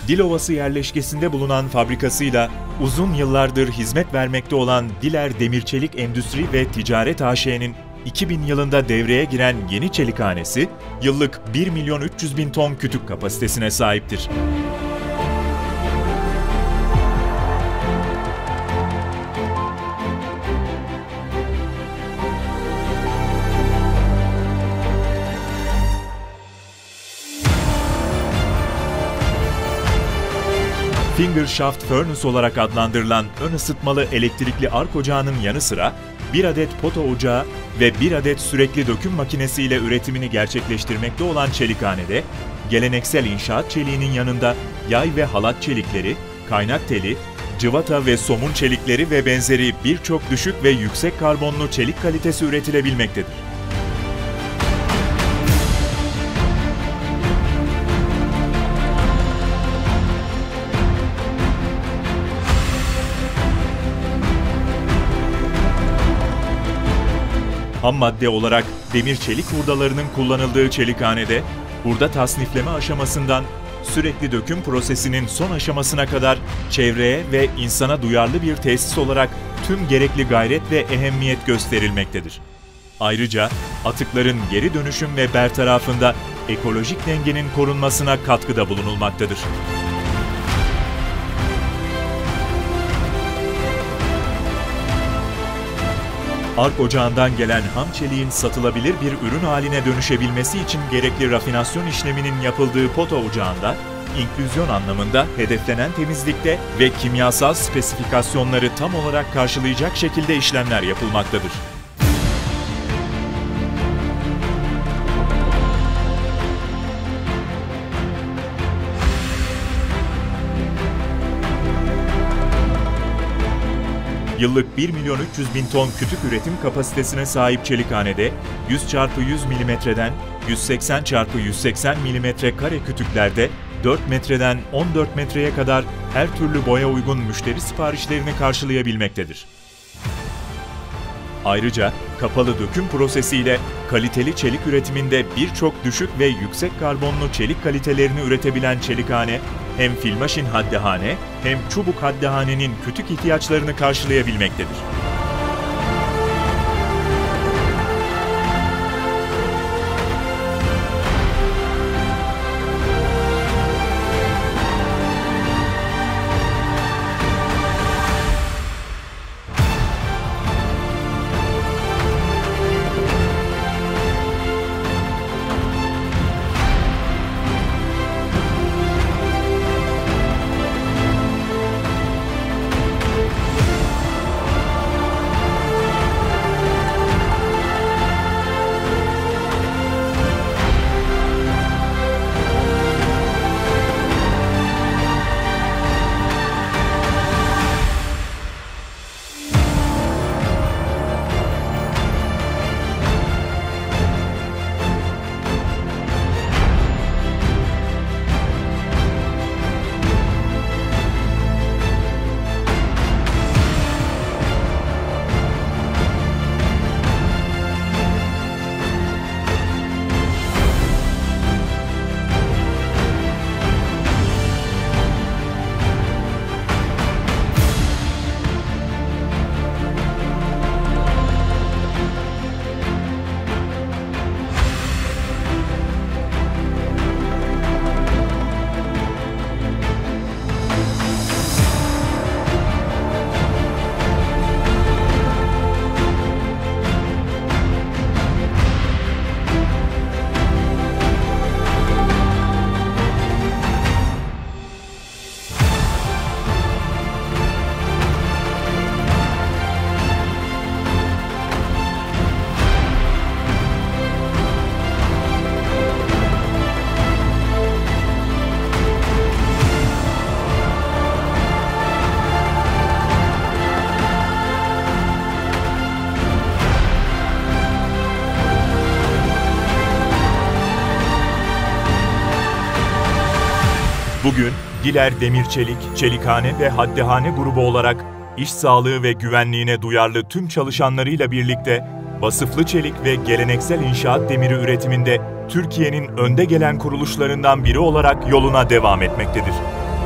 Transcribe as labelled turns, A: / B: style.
A: Dilovası yerleşkesinde bulunan fabrikasıyla uzun yıllardır hizmet vermekte olan Diler Demir Çelik Endüstri ve Ticaret AŞ'nin 2000 yılında devreye giren yeni çelikhanesi, yıllık 1.300.000 ton kütük kapasitesine sahiptir. Finger Shaft Furnace olarak adlandırılan ön ısıtmalı elektrikli ark ocağının yanı sıra bir adet pota ocağı ve bir adet sürekli döküm makinesiyle üretimini gerçekleştirmekte olan çelikhanede, geleneksel inşaat çeliğinin yanında yay ve halat çelikleri, kaynak teli, cıvata ve somun çelikleri ve benzeri birçok düşük ve yüksek karbonlu çelik kalitesi üretilebilmektedir. Ham madde olarak demir çelik hurdalarının kullanıldığı çelikhanede, hurda tasnifleme aşamasından sürekli döküm prosesinin son aşamasına kadar çevreye ve insana duyarlı bir tesis olarak tüm gerekli gayret ve ehemmiyet gösterilmektedir. Ayrıca atıkların geri dönüşüm ve bertarafında ekolojik dengenin korunmasına katkıda bulunulmaktadır. Ark ocağından gelen ham çeliğin satılabilir bir ürün haline dönüşebilmesi için gerekli rafinasyon işleminin yapıldığı pota ocağında, inklüzyon anlamında hedeflenen temizlikte ve kimyasal spesifikasyonları tam olarak karşılayacak şekilde işlemler yapılmaktadır. Yıllık 1.300.000 ton kütük üretim kapasitesine sahip çelikhanede 100 x 100 mm'den 180 x 180 mm kare kütüklerde 4 metreden 14 metreye kadar her türlü boya uygun müşteri siparişlerini karşılayabilmektedir. Ayrıca kapalı döküm prosesiyle kaliteli çelik üretiminde birçok düşük ve yüksek karbonlu çelik kalitelerini üretebilen çelikhane, hem filmaşin haddehane hem çubuk haddehanenin kütük ihtiyaçlarını karşılayabilmektedir. Bugün Diler Demir Çelik, Çelikhane ve Haddehane grubu olarak iş sağlığı ve güvenliğine duyarlı tüm çalışanlarıyla birlikte vasıflı çelik ve geleneksel inşaat demiri üretiminde Türkiye'nin önde gelen kuruluşlarından biri olarak yoluna devam etmektedir.